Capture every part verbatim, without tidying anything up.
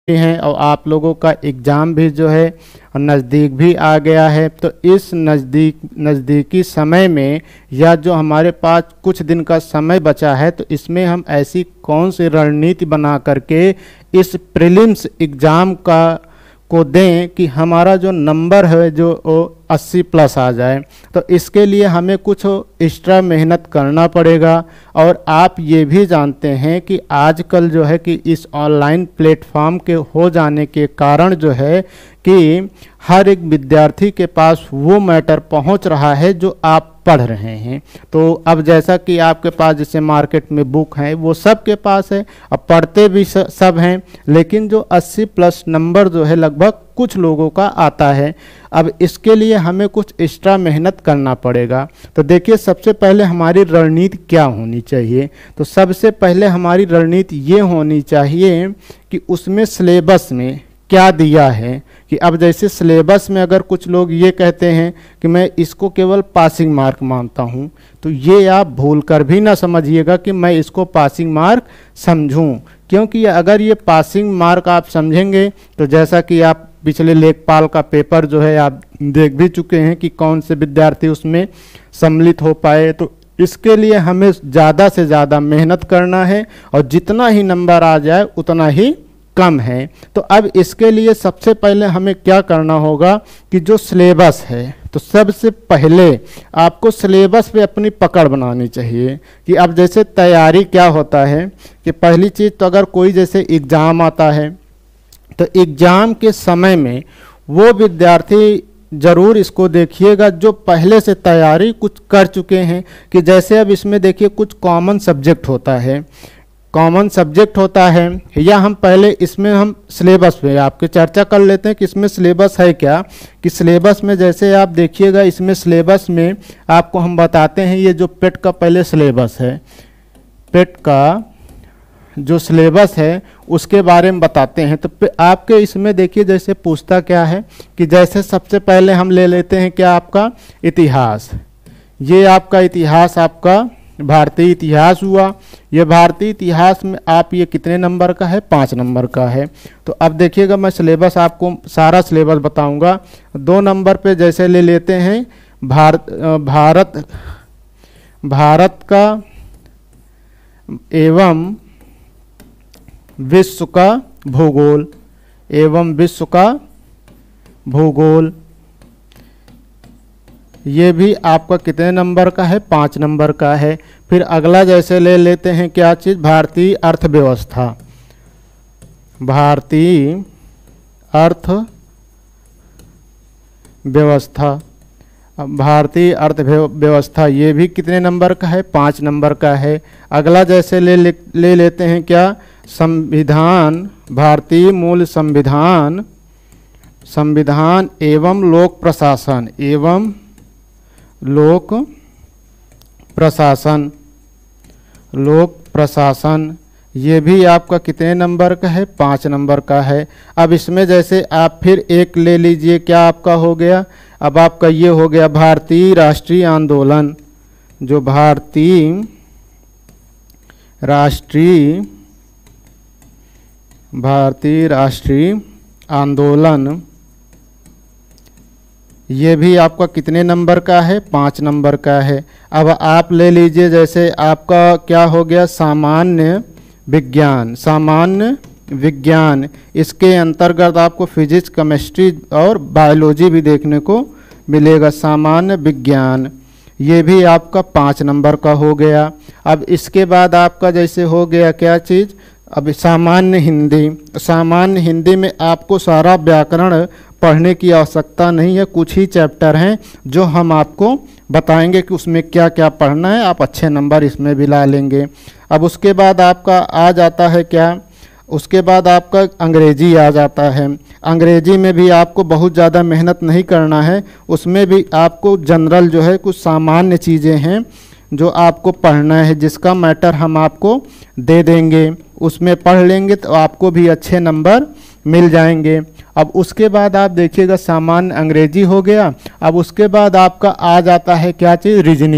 हैं और आप लोगों का एग्ज़ाम भी जो है नज़दीक भी आ गया है। तो इस नज़दीक नज़दीकी समय में या जो हमारे पास कुछ दिन का समय बचा है, तो इसमें हम ऐसी कौन सी रणनीति बना करके इस प्रीलिम्स एग्ज़ाम का को दें कि हमारा जो नंबर है जो वो अस्सी प्लस आ जाए। तो इसके लिए हमें कुछ एक्स्ट्रा मेहनत करना पड़ेगा। और आप ये भी जानते हैं कि आजकल जो है कि इस ऑनलाइन प्लेटफॉर्म के हो जाने के कारण जो है कि हर एक विद्यार्थी के पास वो मैटर पहुंच रहा है जो आप पढ़ रहे हैं। तो अब जैसा कि आपके पास जैसे मार्केट में बुक हैं वो सब के पास है, अब पढ़ते भी सब हैं, लेकिन जो अस्सी प्लस नंबर जो है लगभग कुछ लोगों का आता है। अब इसके लिए हमें कुछ एक्स्ट्रा मेहनत करना पड़ेगा। तो देखिए, सबसे पहले हमारी रणनीति क्या होनी चाहिए। तो सबसे पहले हमारी रणनीति ये होनी चाहिए कि उसमें सिलेबस में क्या दिया है। कि अब जैसे सिलेबस में अगर कुछ लोग ये कहते हैं कि मैं इसको केवल पासिंग मार्क मानता हूँ, तो ये आप भूल कर भी ना समझिएगा कि मैं इसको पासिंग मार्क समझूं। क्योंकि अगर ये पासिंग मार्क आप समझेंगे तो जैसा कि आप पिछले लेखपाल का पेपर जो है आप देख भी चुके हैं कि कौन से विद्यार्थी उसमें सम्मिलित हो पाए। तो इसके लिए हमें ज़्यादा से ज़्यादा मेहनत करना है और जितना ही नंबर आ जाए उतना ही कम है। तो अब इसके लिए सबसे पहले हमें क्या करना होगा कि जो सिलेबस है, तो सबसे पहले आपको सिलेबस पे अपनी पकड़ बनानी चाहिए। कि अब जैसे तैयारी क्या होता है कि पहली चीज़ तो अगर कोई जैसे एग्ज़ाम आता है तो एग्ज़ाम के समय में वो विद्यार्थी ज़रूर इसको देखिएगा जो पहले से तैयारी कुछ कर चुके हैं। कि जैसे अब इसमें देखिए कुछ कॉमन सब्जेक्ट होता है कॉमन सब्जेक्ट होता है या हम पहले इसमें हम सिलेबस पे आपके चर्चा कर लेते हैं कि इसमें सिलेबस है क्या। कि सिलेबस में जैसे आप देखिएगा, इसमें सिलेबस में आपको हम बताते हैं ये जो पेट का पहले सिलेबस है, पेट का जो सिलेबस है उसके बारे में बताते हैं। तो आपके इसमें देखिए जैसे पूछता क्या है कि जैसे सबसे पहले हम ले लेते हैं क्या आपका इतिहास। ये आपका इतिहास आपका भारतीय इतिहास हुआ। ये भारतीय इतिहास में आप ये कितने नंबर का है, पाँच नंबर का है। तो अब देखिएगा मैं सिलेबस आपको सारा सिलेबस बताऊंगा। दो नंबर पे जैसे ले लेते हैं भारत भारत भारत का एवं विश्व का भूगोल एवं विश्व का भूगोल, ये भी आपका कितने नंबर का है, पाँच नंबर का है। फिर अगला जैसे ले लेते हैं क्या चीज़, भारतीय अर्थव्यवस्था। भारतीय अर्थव्यवस्था भारतीय अर्थव्यवस्था ये भी कितने नंबर का है, पाँच नंबर का है। अगला जैसे ले ले, ले लेते हैं क्या, संविधान, भारतीय मूल संविधान संविधान एवं लोक प्रशासन एवं लोक प्रशासन लोक प्रशासन ये भी आपका कितने नंबर का है, पाँच नंबर का है। अब इसमें जैसे आप फिर एक ले लीजिए, क्या आपका हो गया, अब आपका ये हो गया भारतीय राष्ट्रीय आंदोलन। जो भारतीय राष्ट्रीय भारतीय राष्ट्रीय आंदोलन ये भी आपका कितने नंबर का है, पाँच नंबर का है। अब आप ले लीजिए जैसे आपका क्या हो गया, सामान्य विज्ञान सामान्य विज्ञान इसके अंतर्गत आपको फिजिक्स, केमिस्ट्री और बायोलॉजी भी देखने को मिलेगा। सामान्य विज्ञान ये भी आपका पाँच नंबर का हो गया। अब इसके बाद आपका जैसे हो गया क्या चीज़, अब सामान्य हिंदी सामान्य हिंदी में आपको सारा व्याकरण पढ़ने की आवश्यकता नहीं है, कुछ ही चैप्टर हैं जो हम आपको बताएंगे कि उसमें क्या क्या पढ़ना है, आप अच्छे नंबर इसमें भी ला लेंगे। अब उसके बाद आपका आ जाता है क्या, उसके बाद आपका अंग्रेजी आ जाता है। अंग्रेजी में भी आपको बहुत ज़्यादा मेहनत नहीं करना है, उसमें भी आपको जनरल जो है कुछ सामान्य चीज़ें हैं जो आपको पढ़ना है, जिसका मैटर हम आपको दे देंगे। उसमें पढ़ लेंगे तो आपको भी अच्छे नंबर मिल जाएंगे। अब उसके बाद आप देखिएगा सामान्य अंग्रेजी हो गया। अब उसके बाद आपका आ जाता है क्या चीज़, रीजनिंग।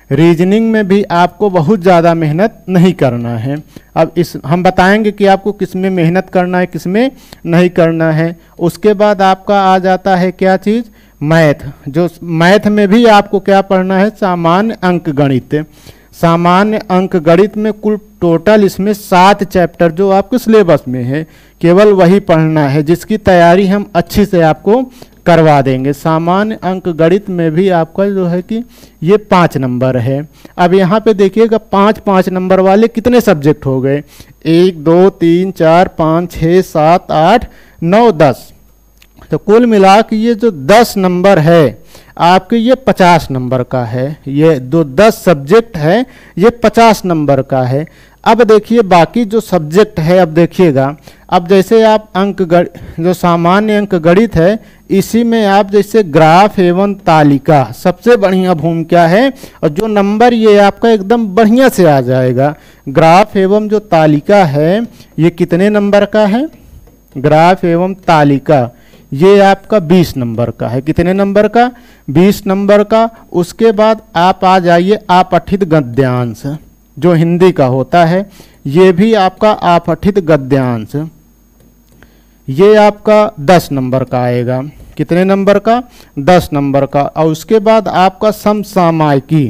रीजनिंग में भी आपको बहुत ज़्यादा मेहनत नहीं करना है। अब इस हम बताएंगे कि आपको किस में मेहनत करना है, किस में नहीं करना है। उसके बाद आपका आ जाता है क्या चीज़, मैथ। जो मैथ में भी आपको क्या पढ़ना है, सामान्य अंक गणित। सामान्य अंक गणित में कुल टोटल इसमें सात चैप्टर जो आपके सिलेबस में है, केवल वही पढ़ना है, जिसकी तैयारी हम अच्छी से आपको करवा देंगे। सामान्य अंक गणित में भी आपका जो है कि ये पाँच नंबर है। अब यहाँ पे देखिएगा पाँच पाँच नंबर वाले कितने सब्जेक्ट हो गए, एक दो तीन चार पाँच छः सात आठ नौ दस, तो कुल मिला के ये जो दस नंबर है आपके ये पचास नंबर का है। ये दो दस सब्जेक्ट है ये पचास नंबर का है। अब देखिए बाकी जो सब्जेक्ट है, अब देखिएगा, अब जैसे आप अंक जो सामान्य अंक गणित है इसी में आप जैसे ग्राफ एवं तालिका सबसे बढ़िया भूमिका है, और जो नंबर ये आपका एकदम बढ़िया से आ जाएगा। ग्राफ एवं जो तालिका है ये कितने नंबर का है, ग्राफ एवं तालिका ये आपका बीस नंबर का है। कितने नंबर का, बीस नंबर का। उसके बाद आप आ जाइए आपठित गद्यांश जो हिंदी का होता है, ये भी आपका आपठित गद्यांश, ये आपका दस नंबर का आएगा। कितने नंबर का, दस नंबर का। और उसके बाद आपका समसामयिकी,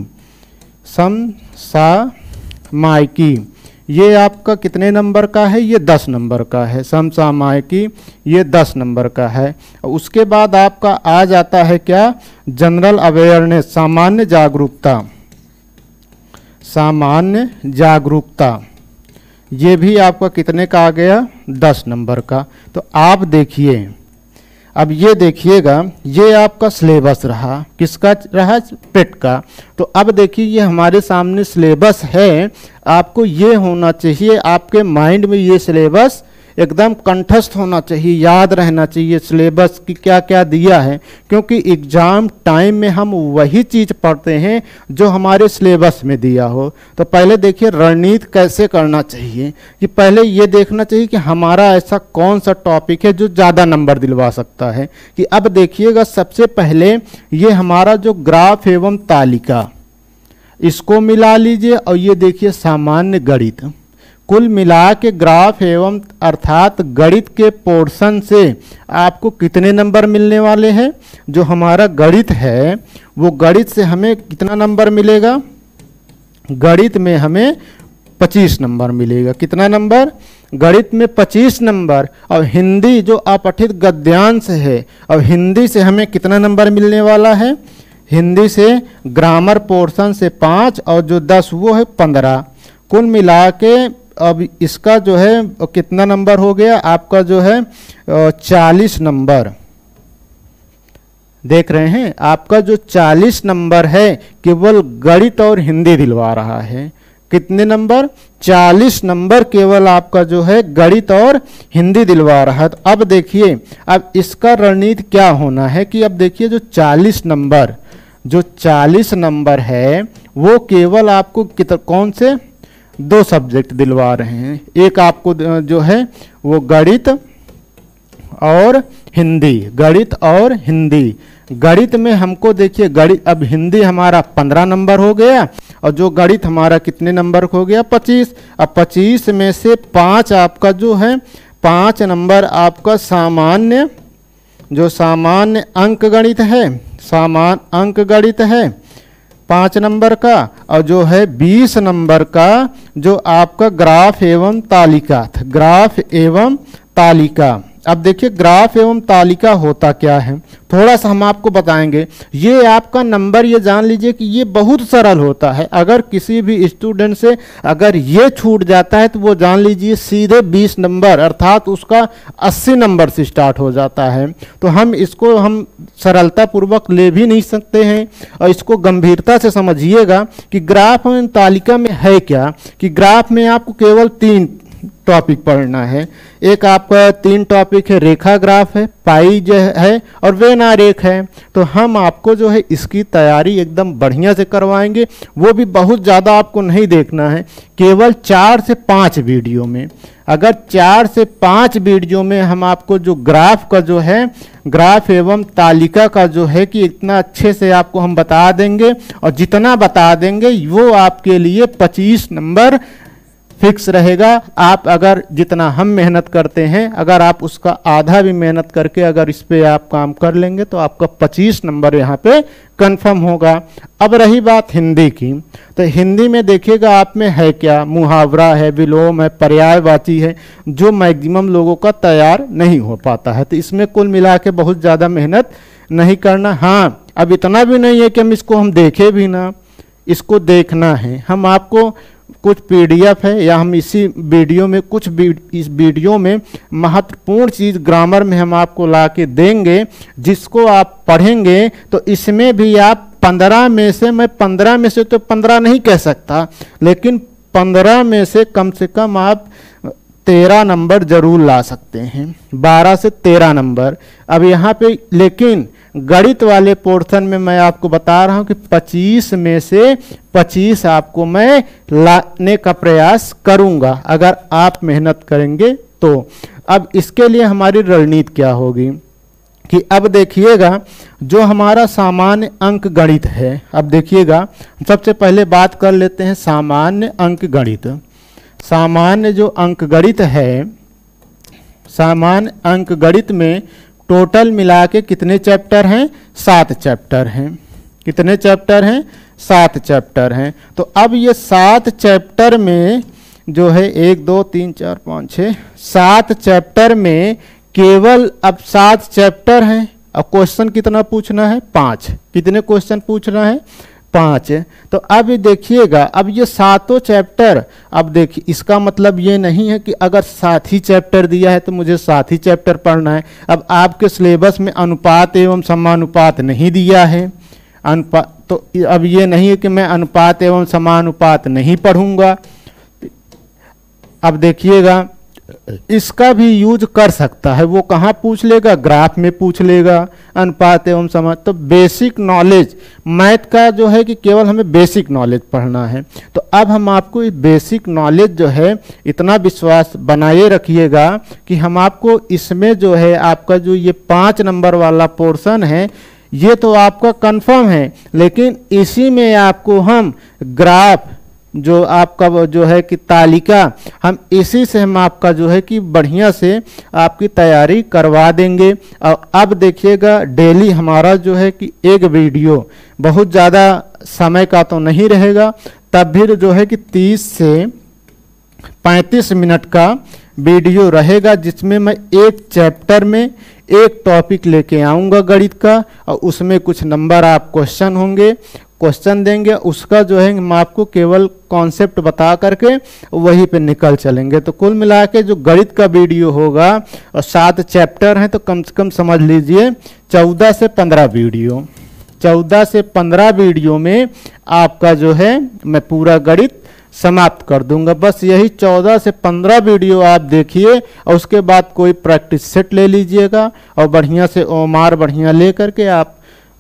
समसामयिकी ये आपका कितने नंबर का है, ये दस नंबर का है। समसामयिकी ये दस नंबर का है। उसके बाद आपका आ जाता है क्या, जनरल अवेयरनेस, सामान्य जागरूकता, सामान्य जागरूकता ये भी आपका कितने का आ गया, दस नंबर का। तो आप देखिए, अब ये देखिएगा ये आपका सिलेबस रहा, किसका रहा, पेट का। तो अब देखिए ये हमारे सामने सिलेबस है, आपको ये होना चाहिए आपके माइंड में, ये सिलेबस एकदम कंठस्थ होना चाहिए, याद रहना चाहिए सिलेबस की क्या क्या दिया है, क्योंकि एग्ज़ाम टाइम में हम वही चीज़ पढ़ते हैं जो हमारे सिलेबस में दिया हो। तो पहले देखिए रणनीति कैसे करना चाहिए, कि पहले ये देखना चाहिए कि हमारा ऐसा कौन सा टॉपिक है जो ज़्यादा नंबर दिलवा सकता है। कि अब देखिएगा सबसे पहले ये हमारा जो ग्राफ एवं तालिका, इसको मिला लीजिए, और ये देखिए सामान्य गणित, कुल मिला के ग्राफ एवं अर्थात गणित के पोर्शन से आपको कितने नंबर मिलने वाले हैं। जो हमारा गणित है वो गणित से हमें कितना नंबर मिलेगा, गणित में हमें पच्चीस नंबर मिलेगा। कितना नंबर, गणित में पच्चीस नंबर। और हिंदी जो अपठित गद्यांश है, और हिंदी से हमें कितना नंबर मिलने वाला है, हिंदी से ग्रामर पोर्शन से पाँच, और जो दस वो है पंद्रह। कुल मिला के अब इसका जो है कितना नंबर हो गया आपका, जो है चालीस नंबर। देख रहे हैं आपका जो चालीस नंबर है केवल गणित और हिंदी दिलवा रहा है। कितने नंबर, चालीस नंबर केवल आपका जो है गणित और हिंदी दिलवा रहा है। तो अब देखिए अब इसका रणनीति क्या होना है, कि अब देखिए जो चालीस नंबर जो चालीस नंबर है वो केवल आपको कित कौन से दो सब्जेक्ट दिलवा रहे हैं। एक आपको जो है वो गणित और हिंदी, गणित और हिंदी। गणित में हमको देखिए गणित, अब हिंदी हमारा पंद्रह नंबर हो गया, और जो गणित हमारा कितने नंबर हो गया, पच्चीस। अब पच्चीस में से पाँच आपका जो है, पाँच नंबर आपका सामान्य, जो सामान्य अंक गणित है, सामान्य अंक गणित है पाँच नंबर का, और जो है बीस नंबर का जो आपका ग्राफ एवं तालिका था, ग्राफ एवं तालिका। अब देखिए ग्राफ एवं तालिका होता क्या है, थोड़ा सा हम आपको बताएंगे। ये आपका नंबर ये जान लीजिए कि ये बहुत सरल होता है। अगर किसी भी स्टूडेंट से अगर ये छूट जाता है तो वो जान लीजिए सीधे बीस नंबर अर्थात उसका अस्सी नंबर से स्टार्ट हो जाता है। तो हम इसको हम सरलता पूर्वक ले भी नहीं सकते हैं, और इसको गंभीरता से समझिएगा कि ग्राफ एवं तालिका में है क्या, कि ग्राफ में आपको केवल तीन टॉपिक पढ़ना है। एक आपका तीन टॉपिक है, रेखा ग्राफ है, पाई जो है और वेन आरेख है। तो हम आपको जो है इसकी तैयारी एकदम बढ़िया से करवाएंगे, वो भी बहुत ज़्यादा आपको नहीं देखना है, केवल चार से पाँच वीडियो में। अगर चार से पाँच वीडियो में हम आपको जो ग्राफ का जो है ग्राफ एवं तालिका का जो है कि इतना अच्छे से आपको हम बता देंगे, और जितना बता देंगे वो आपके लिए पच्चीस नंबर फिक्स रहेगा। आप अगर जितना हम मेहनत करते हैं, अगर आप उसका आधा भी मेहनत करके अगर इस पे आप काम कर लेंगे तो आपका पच्चीस नंबर यहाँ पे कंफर्म होगा। अब रही बात हिंदी की, तो हिंदी में देखिएगा आप में है क्या, मुहावरा है, विलोम है, पर्यायवाची है, जो मैक्सिमम लोगों का तैयार नहीं हो पाता है। तो इसमें कुल मिला के बहुत ज़्यादा मेहनत नहीं करना। हाँ, अब इतना भी नहीं है कि हम इसको हम देखें भी ना, इसको देखना है। हम आपको कुछ पीडीएफ है या हम इसी वीडियो में कुछ इस वीडियो में महत्वपूर्ण चीज़ ग्रामर में हम आपको ला के देंगे, जिसको आप पढ़ेंगे तो इसमें भी आप पंद्रह में से, मैं पंद्रह में से तो पंद्रह नहीं कह सकता, लेकिन पंद्रह में से कम से कम आप तेरह नंबर जरूर ला सकते हैं, बारह से तेरह नंबर। अब यहाँ पे लेकिन गणित वाले पोर्शन में मैं आपको बता रहा हूँ कि पच्चीस में से पच्चीस आपको मैं लाने का प्रयास करूँगा, अगर आप मेहनत करेंगे तो। अब इसके लिए हमारी रणनीति क्या होगी कि अब देखिएगा जो हमारा सामान्य अंक गणित है, अब देखिएगा सबसे पहले बात कर लेते हैं सामान्य अंक गणित। सामान्य जो अंक गणित है, सामान्य अंक गणित में टोटल मिला के कितने चैप्टर हैं, सात चैप्टर हैं। कितने चैप्टर हैं, सात चैप्टर हैं। तो अब ये सात चैप्टर में जो है एक दो तीन चार पाँच छः सात चैप्टर में केवल अब सात चैप्टर हैं। अब क्वेश्चन कितना पूछना है, पाँच। कितने क्वेश्चन पूछना है, पाँच। तो अब देखिएगा, अब ये सातों चैप्टर, अब देखिए इसका मतलब ये नहीं है कि अगर सात ही चैप्टर दिया है तो मुझे सात ही चैप्टर पढ़ना है। अब आपके सिलेबस में अनुपात एवं समानुपात नहीं दिया है, अनुपात, तो अब ये नहीं है कि मैं अनुपात एवं समानुपात नहीं पढ़ूंगा। अब देखिएगा इसका भी यूज कर सकता है, वो कहाँ पूछ लेगा, ग्राफ में पूछ लेगा, अनुपात एवं समान। तो बेसिक नॉलेज मैथ का जो है कि केवल हमें बेसिक नॉलेज पढ़ना है। तो अब हम आपको इस बेसिक नॉलेज जो है इतना विश्वास बनाए रखिएगा कि हम आपको इसमें जो है आपका जो ये पाँच नंबर वाला पोर्शन है ये तो आपका कंफर्म है, लेकिन इसी में आपको हम ग्राफ जो आपका जो है कि तालिका, हम इसी से हम आपका जो है कि बढ़िया से आपकी तैयारी करवा देंगे। और अब देखिएगा डेली हमारा जो है कि एक वीडियो, बहुत ज़्यादा समय का तो नहीं रहेगा, तब भी जो है कि तीस से पैंतीस मिनट का वीडियो रहेगा, जिसमें मैं एक चैप्टर में एक टॉपिक लेके आऊँगा गणित का, और उसमें कुछ नंबर आप क्वेश्चन होंगे, क्वेश्चन देंगे, उसका जो है हम आपको केवल कॉन्सेप्ट बता करके वहीं पे निकल चलेंगे। तो कुल मिला के जो गणित का वीडियो होगा, और सात चैप्टर हैं तो कम से कम समझ लीजिए चौदह से पंद्रह वीडियो, चौदह से पंद्रह वीडियो में आपका जो है मैं पूरा गणित समाप्त कर दूंगा। बस यही चौदह से पंद्रह वीडियो आप देखिए, और उसके बाद कोई प्रैक्टिस सेट ले लीजिएगा, और बढ़िया से ओमार बढ़िया ले करके आप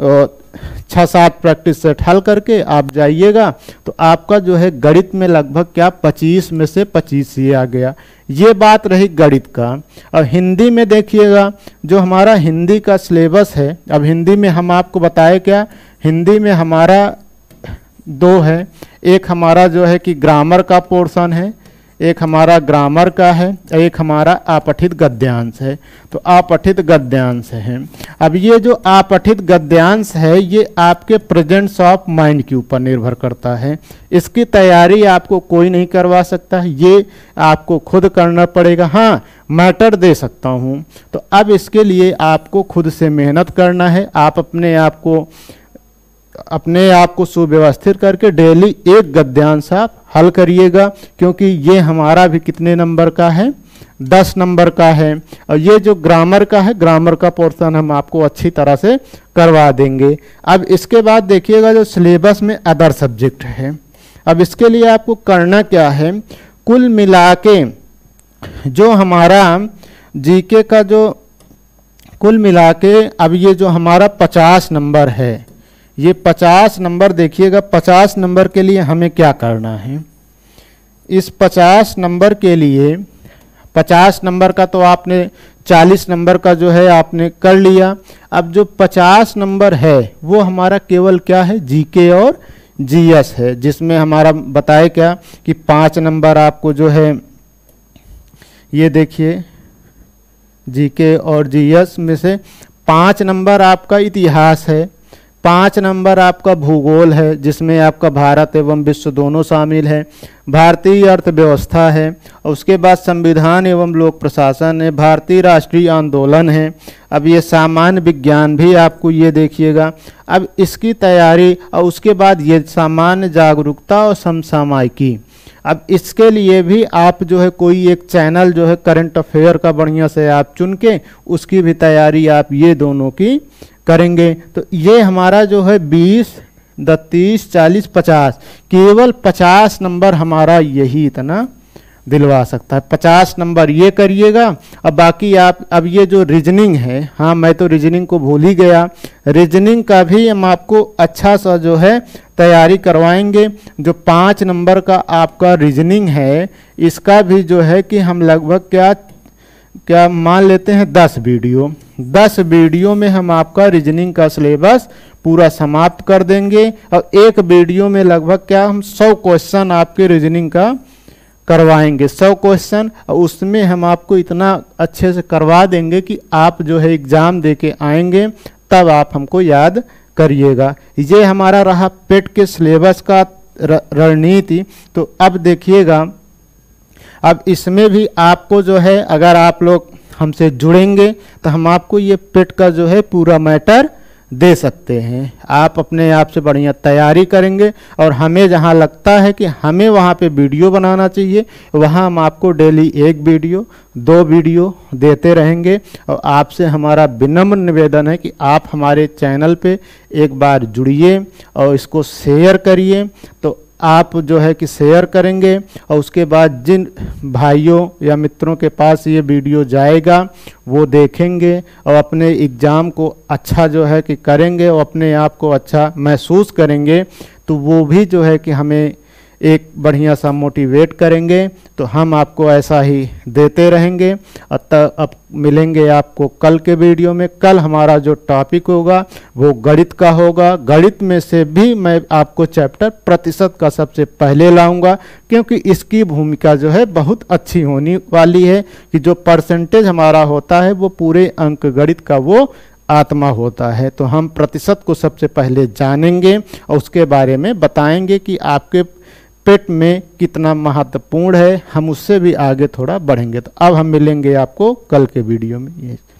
छः सात प्रैक्टिस सेट हल करके आप जाइएगा, तो आपका जो है गणित में लगभग क्या पच्चीस में से पच्चीस ही आ गया। ये बात रही गणित का। और हिंदी में देखिएगा जो हमारा हिंदी का सिलेबस है, अब हिंदी में हम आपको बताए क्या, हिंदी में हमारा दो है, एक हमारा जो है कि ग्रामर का पोर्शन है, एक हमारा ग्रामर का है, एक हमारा अपठित गद्यांश है। तो अपठित गद्यांश है। अब ये जो अपठित गद्यांश है ये आपके प्रेजेंस ऑफ माइंड के ऊपर निर्भर करता है। इसकी तैयारी आपको कोई नहीं करवा सकता, ये आपको खुद करना पड़ेगा। हाँ, मैटर दे सकता हूँ। तो अब इसके लिए आपको खुद से मेहनत करना है। आप अपने आप को अपने आप को सुव्यवस्थित करके डेली एक गद्यांश आप हल करिएगा, क्योंकि ये हमारा भी कितने नंबर का है, दस नंबर का है। और ये जो ग्रामर का है, ग्रामर का पोर्शन हम आपको अच्छी तरह से करवा देंगे। अब इसके बाद देखिएगा जो सिलेबस में अदर सब्जेक्ट है, अब इसके लिए आपको करना क्या है, कुल मिला के जो हमारा जीके का जो कुल मिला के अब ये जो हमारा पचास नंबर है, ये पचास नंबर देखिएगा, पचास नंबर के लिए हमें क्या करना है। इस पचास नंबर के लिए, पचास नंबर का तो आपने चालीस नंबर का जो है आपने कर लिया। अब जो पचास नंबर है वो हमारा केवल क्या है, जीके और जीएस है, जिसमें हमारा बताए क्या कि पाँच नंबर आपको जो है, ये देखिए जीके और जीएस में से पाँच नंबर आपका इतिहास है, पाँच नंबर आपका भूगोल है जिसमें आपका भारत एवं विश्व दोनों शामिल है, भारतीय अर्थव्यवस्था है, और उसके बाद संविधान एवं लोक प्रशासन है, भारतीय राष्ट्रीय आंदोलन है। अब ये सामान्य विज्ञान भी आपको ये देखिएगा। अब इसकी तैयारी और उसके बाद ये सामान्य जागरूकता और समसामयिकी। अब इसके लिए भी आप जो है कोई एक चैनल जो है करंट अफेयर का बढ़िया से आप चुन के उसकी भी तैयारी आप ये दोनों की करेंगे। तो ये हमारा जो है बीस, तीस, चालीस, पचास, केवल पचास नंबर हमारा यही इतना दिलवा सकता है। पचास नंबर ये करिएगा। अब बाकी आप, अब ये जो रीजनिंग है, हाँ मैं तो रीजनिंग को भूल ही गया, रीजनिंग का भी हम आपको अच्छा सा जो है तैयारी करवाएंगे। जो पाँच नंबर का आपका रीजनिंग है, इसका भी जो है कि हम लगभग क्या क्या मान लेते हैं दस वीडियो, दस वीडियो में हम आपका रीजनिंग का सिलेबस पूरा समाप्त कर देंगे। और एक वीडियो में लगभग क्या हम सौ क्वेश्चन आपके रीजनिंग का करवाएंगे, सौ क्वेश्चन। और उसमें हम आपको इतना अच्छे से करवा देंगे कि आप जो है एग्ज़ाम दे के आएंगे तब आप हमको याद करिएगा। ये हमारा रहा पेट के सिलेबस का रणनीति। तो अब देखिएगा, अब इसमें भी आपको जो है अगर आप लोग हमसे जुड़ेंगे तो हम आपको ये पेट का जो है पूरा मैटर दे सकते हैं। आप अपने आप से बढ़िया तैयारी करेंगे और हमें जहाँ लगता है कि हमें वहाँ पे वीडियो बनाना चाहिए, वहाँ हम आपको डेली एक वीडियो, दो वीडियो देते रहेंगे। और आपसे हमारा विनम्र निवेदन है कि आप हमारे चैनल पे एक बार जुड़िए और इसको शेयर करिए। तो आप जो है कि शेयर करेंगे और उसके बाद जिन भाइयों या मित्रों के पास ये वीडियो जाएगा वो देखेंगे और अपने एग्ज़ाम को अच्छा जो है कि करेंगे और अपने आप को अच्छा महसूस करेंगे, तो वो भी जो है कि हमें एक बढ़िया सा मोटिवेट करेंगे। तो हम आपको ऐसा ही देते रहेंगे। अतः अब मिलेंगे आपको कल के वीडियो में। कल हमारा जो टॉपिक होगा वो गणित का होगा। गणित में से भी मैं आपको चैप्टर प्रतिशत का सबसे पहले लाऊंगा, क्योंकि इसकी भूमिका जो है बहुत अच्छी होने वाली है कि जो परसेंटेज हमारा होता है वो पूरे अंक गणित का वो आत्मा होता है। तो हम प्रतिशत को सबसे पहले जानेंगे और उसके बारे में बताएंगे कि आपके पेट में कितना महत्वपूर्ण है। हम उससे भी आगे थोड़ा बढ़ेंगे। तो अब हम मिलेंगे आपको कल के वीडियो में। ये